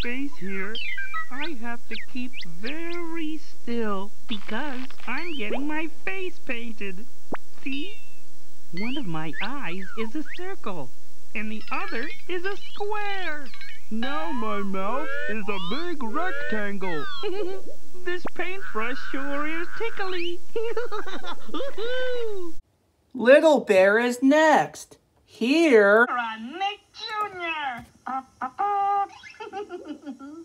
face here, I have to keep very still because I'm getting my face painted. See? One of my eyes is a circle, and the other is a square. Now my mouth is a big rectangle. This paintbrush sure is tickly. Little Bear is next. Here On Nick Jr.